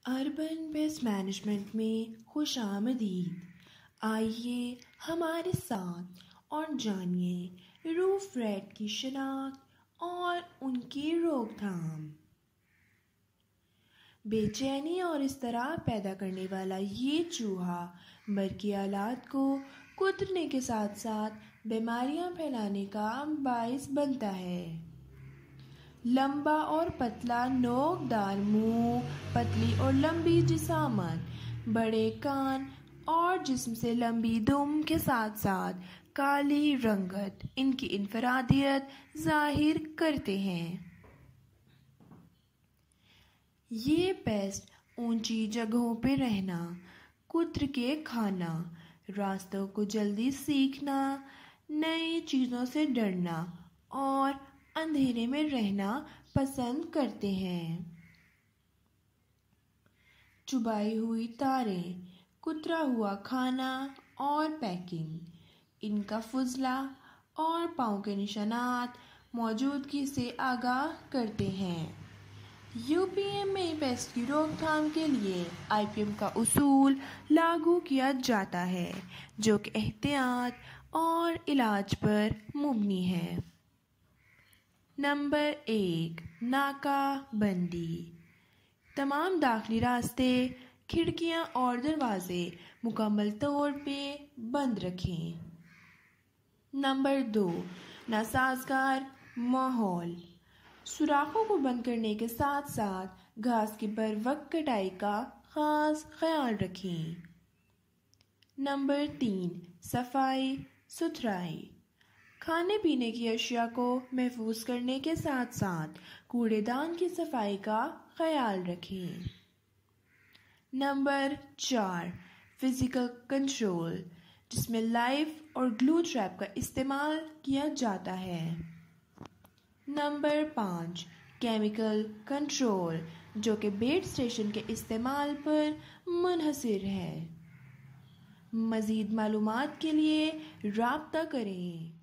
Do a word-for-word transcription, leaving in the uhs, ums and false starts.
Urban paste management میں خوش آمدید۔ آئیے ہمارے ساتھ اور جانیے روف ریٹ کی شناخت اور ان کی روک تھام۔ بے چینی اور اضطراب پیدا کرنے والا یہ چوہا برقی آلات کو کترنے کے ساتھ ساتھ بیماریاں پھیلانے کا باعث بنتا ہے۔ لمبا اور پتلا نوکدار منہ، پتلی اور لمبی جسامت، بڑے کان اور جسم سے لمبی دم کے ساتھ ساتھ کالی رنگت ان کی انفرادیت ظاہر کرتے ہیں۔ یہ پیسٹ اونچی جگہوں پہ رہنا، کتر کے کھانا، راستوں کو جلدی سیکھنا، نئی چیزوں سے ڈرنا اور اندھیرے میں رہنا پسند کرتے ہیں۔ چبائی ہوئی تاریں، کترا ہوا کھانا اور پیکنگ، ان کا فضلہ اور پاؤں کے نشانات موجودگی سے آگاہ کرتے ہیں۔ یو پی ایم میں پیسٹ کی روک تھام کے لیے آئی پی ایم کا اصول لاگو کیا جاتا ہے جو کہ احتیاط اور علاج پر مبنی ہے۔ نمبر ایک، ناکہ بندی۔ تمام داخلی راستے، کھڑکیاں اور دروازے مکمل طور پہ بند رکھیں۔ نمبر دو، ناسازگار ماحول۔ سوراخوں کو بند کرنے کے ساتھ ساتھ گھاس کی بر وقت کٹائی کا خاص خیال رکھیں۔ نمبر تین، صفائی ستھرائی۔ کھانے پینے کی اشیاء کو محفوظ کرنے کے ساتھ ساتھ کوڑے دان کی صفائی کا خیال رکھیں۔ نمبر چار، فزیکل کنٹرول، جس میں لائف اور گلو ٹریپ کا استعمال کیا جاتا ہے۔ نمبر پانچ، کیمیکل کنٹرول، جو کہ بیٹ اسٹیشن کے استعمال پر منحصر ہے۔ مزید معلومات کے لیے رابطہ کریں۔